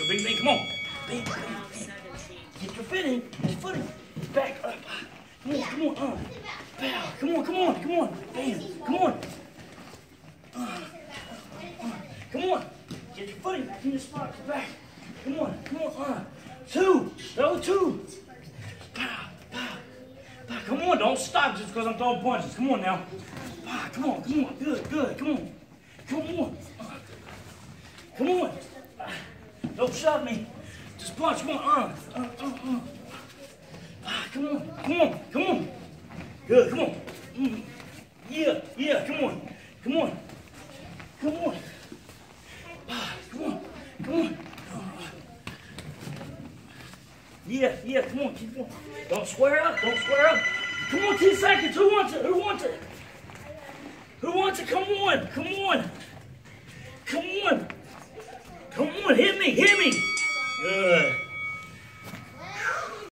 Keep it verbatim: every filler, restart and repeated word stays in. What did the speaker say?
Good big bang. Come on. Bang, bang, bang. Get your footing. Get your footing. Back up. Come on, come on. Uh. Pow. Come on, come on, come on. Bam. Come on. Uh. Uh. Come on. Get your footing back in your spot. Get back. Come on, come on. Uh. Two. Throw two. Pow, pow, pow. Come on, don't stop just because I'm throwing punches. Come on now. Pow, come on, come on. Good, good. Come on. Come on. Uh. Come on. Uh. Don't shove me. Just punch. Come on. Uh, uh, uh, uh. Ah, come on. Come on. Come on. Good. Come on. Mm. Yeah. Yeah. Come on. Come on. Come on. Ah, come on. Come on. Uh. Yeah. Yeah. Come on. Keep going. Don't square up. Don't square up. Come on. ten seconds. Who wants it? Who wants it? Who wants it? Come on. Come on.